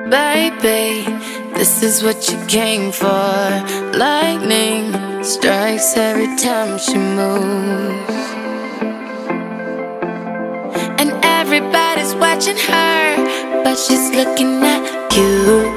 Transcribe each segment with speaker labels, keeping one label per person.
Speaker 1: Baby, this is what you came for. Lightning strikes every time she moves, and everybody's watching her, but she's looking at you.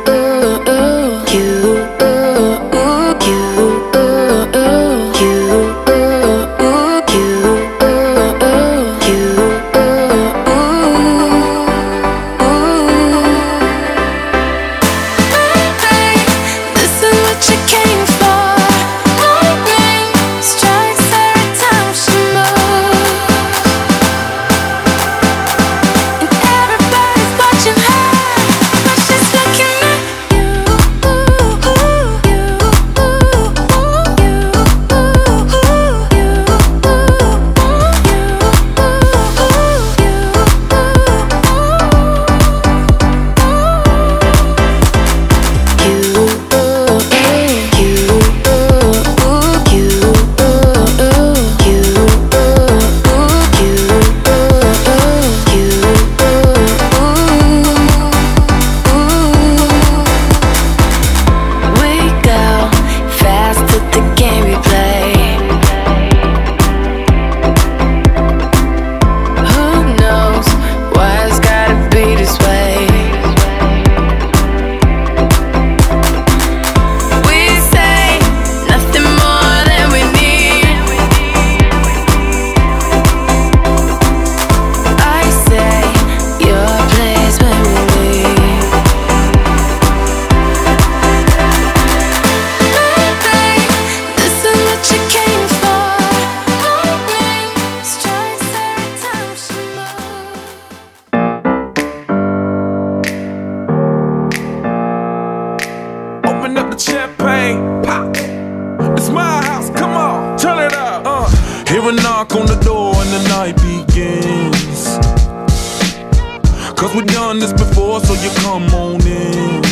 Speaker 2: Champagne, pop. It's my house, come on, turn it up. Hear a knock on the door and the night begins. Cause we've done this before, so you come on in.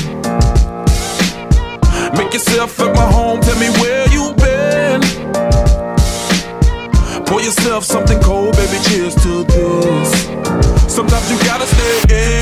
Speaker 2: Make yourself at my home, tell me where you been. Pour yourself something cold, baby, cheers to this. Sometimes you gotta stay in.